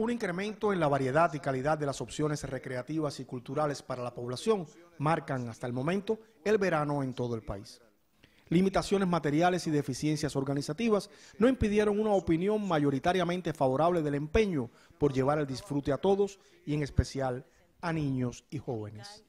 Un incremento en la variedad y calidad de las opciones recreativas y culturales para la población marcan hasta el momento el verano en todo el país. Limitaciones materiales y deficiencias organizativas no impidieron una opinión mayoritariamente favorable del empeño por llevar el disfrute a todos y en especial a niños y jóvenes.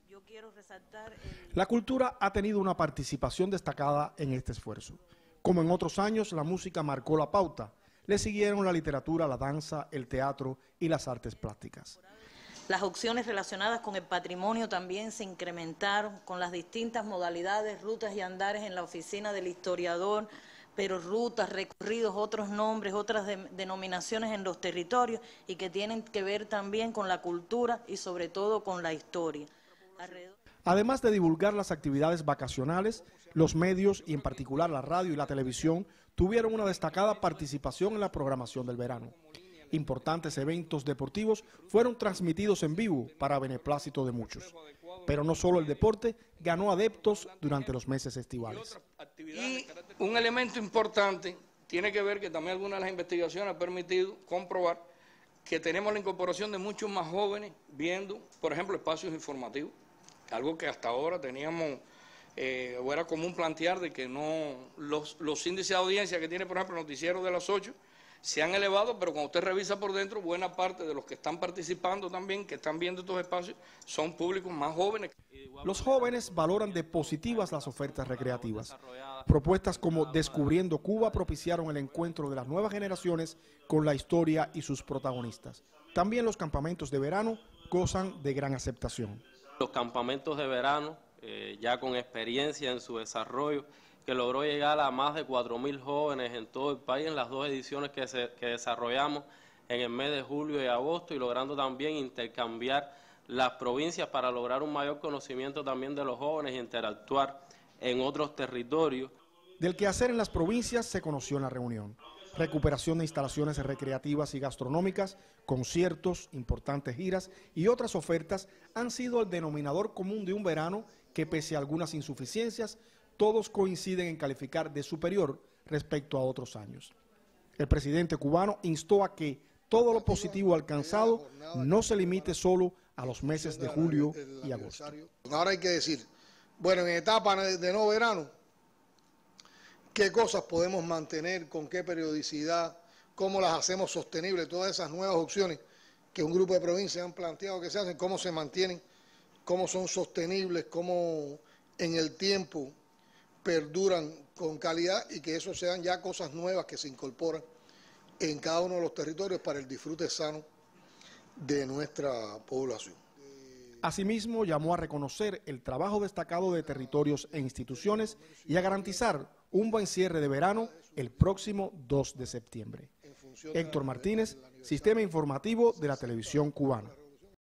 La cultura ha tenido una participación destacada en este esfuerzo. Como en otros años, la música marcó la pauta. Le siguieron la literatura, la danza, el teatro y las artes plásticas. Las opciones relacionadas con el patrimonio también se incrementaron con las distintas modalidades, rutas y andares en la oficina del historiador, pero rutas, recorridos, otros nombres, otras denominaciones en los territorios y que tienen que ver también con la cultura y sobre todo con la historia. Además de divulgar las actividades vacacionales, los medios y en particular la radio y la televisión tuvieron una destacada participación en la programación del verano. Importantes eventos deportivos fueron transmitidos en vivo para beneplácito de muchos. Pero no solo el deporte ganó adeptos durante los meses estivales. Y un elemento importante tiene que ver que también algunas de las investigaciones han permitido comprobar que tenemos la incorporación de muchos más jóvenes viendo, por ejemplo, espacios informativos, algo que hasta ahora teníamos, o era común plantear de que no los índices de audiencia que tiene, por ejemplo, el noticiero de las 8, se han elevado, pero cuando usted revisa por dentro, buena parte de los que están participando también, que están viendo estos espacios, son públicos más jóvenes. Los jóvenes valoran de positivas las ofertas recreativas. Propuestas como Descubriendo Cuba propiciaron el encuentro de las nuevas generaciones con la historia y sus protagonistas. También los campamentos de verano gozan de gran aceptación. Los campamentos de verano, ya con experiencia en su desarrollo, que logró llegar a más de 4.000 jóvenes en todo el país en las dos ediciones que desarrollamos en el mes de julio y agosto, y logrando también intercambiar las provincias para lograr un mayor conocimiento también de los jóvenes y interactuar en otros territorios. Del quehacer en las provincias se conoció en la reunión. Recuperación de instalaciones recreativas y gastronómicas, conciertos, importantes giras y otras ofertas han sido el denominador común de un verano que, pese a algunas insuficiencias, todos coinciden en calificar de superior respecto a otros años. El presidente cubano instó a que todo lo positivo alcanzado no se limite solo a los meses de julio y agosto. Ahora hay que decir, bueno, en etapa de no verano, ¿qué cosas podemos mantener, con qué periodicidad, cómo las hacemos sostenibles? Todas esas nuevas opciones que un grupo de provincias han planteado que se hacen, cómo se mantienen, cómo son sostenibles, cómo en el tiempo perduran con calidad y que eso sean ya cosas nuevas que se incorporan en cada uno de los territorios para el disfrute sano de nuestra población. Asimismo, llamó a reconocer el trabajo destacado de territorios e instituciones y a garantizar un buen cierre de verano el próximo 2 de septiembre. Héctor Martínez, Sistema Informativo de la Televisión Cubana.